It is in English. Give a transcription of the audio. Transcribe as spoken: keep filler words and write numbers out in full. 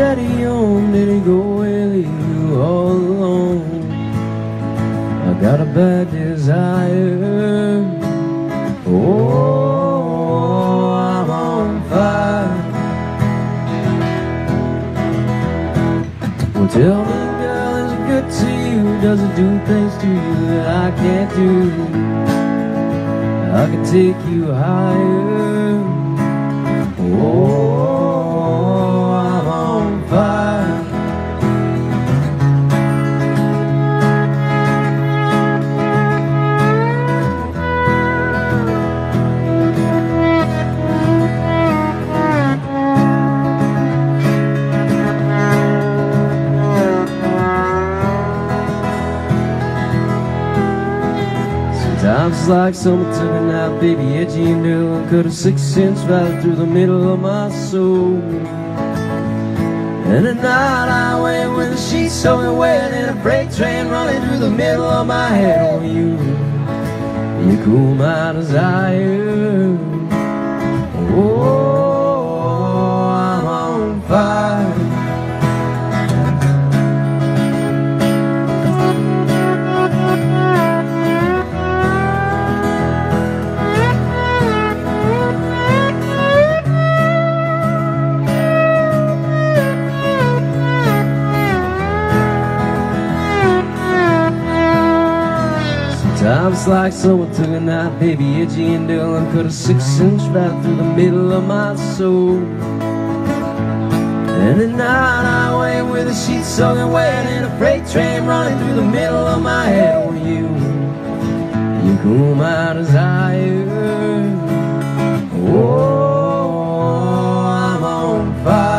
daddy home? Did he go with you all alone? I got a bad desire. Oh, I'm on fire. Well, tell me, girl, is it good to you? Does it do things to you that I can't do? I can take you higher. Oh, I'm on fire. Sometimes it's like someone took a knife, baby, edgy and new, and cut a six inch right through the middle of my soul. And at night I wait with the sheets soaking wet, and a freight train running through the middle of my head. Oh, you, you cool my desire. Oh, I'm on fire. Sometimes it's like someone took a knife, baby, edgy and dull, and cut a six inch right through the middle of my soul. And at night I wait with the sheets soaking wet, and a freight train running through the middle of my head. Oh, you, you cool my desire. Oh, I'm on fire.